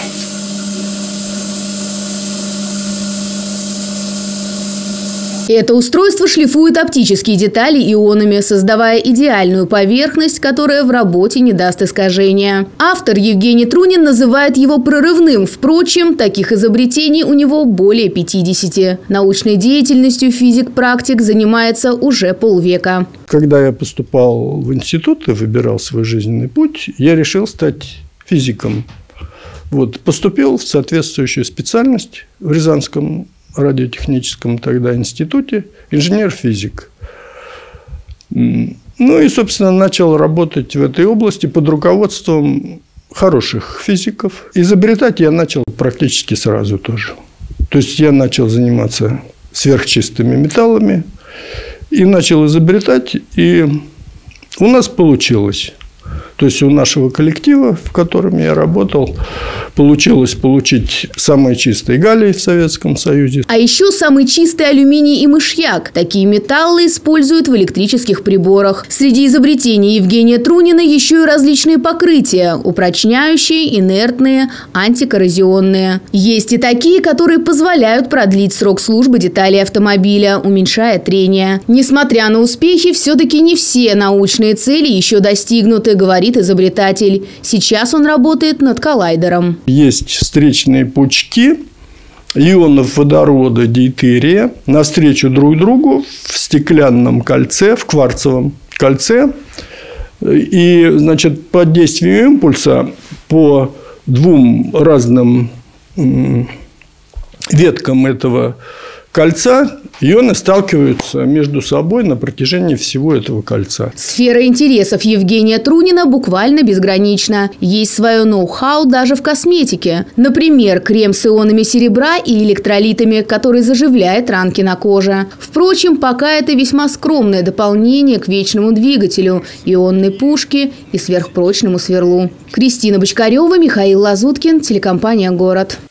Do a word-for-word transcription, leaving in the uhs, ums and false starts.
Это устройство шлифует оптические детали ионами, создавая идеальную поверхность, которая в работе не даст искажения. Автор Евгений Трунин называет его прорывным. Впрочем, таких изобретений у него более пятидесяти. Научной деятельностью физик-практик занимается уже полвека. Когда я поступал в институт и выбирал свой жизненный путь, я решил стать физиком. Вот, поступил в соответствующую специальность в Рязанском радиотехническом тогда институте, инженер-физик. Ну и, собственно, начал работать в этой области под руководством хороших физиков. Изобретать я начал практически сразу тоже. То есть я начал заниматься сверхчистыми металлами и начал изобретать, и у нас получилось. То есть у нашего коллектива, в котором я работал, получилось получить самый чистый галлий в Советском Союзе. А еще самый чистый алюминий и мышьяк. Такие металлы используют в электрических приборах. Среди изобретений Евгения Трунина еще и различные покрытия – упрочняющие, инертные, антикоррозионные. Есть и такие, которые позволяют продлить срок службы деталей автомобиля, уменьшая трение. Несмотря на успехи, все-таки не все научные цели еще достигнуты, говорит изобретатель. Сейчас он работает над коллайдером. Есть встречные пучки ионов водорода, дейтерия навстречу друг другу в стеклянном кольце, в кварцевом кольце. И, значит, под действием импульса по двум разным веткам этого кольца ионы сталкиваются между собой на протяжении всего этого кольца. Сфера интересов Евгения Трунина буквально безгранична. Есть свое ноу-хау даже в косметике. Например, крем с ионами серебра и электролитами, который заживляет ранки на коже. Впрочем, пока это весьма скромное дополнение к вечному двигателю, ионной пушке и сверхпрочному сверлу. Кристина Бочкарева, Михаил Лазуткин, телекомпания «Город».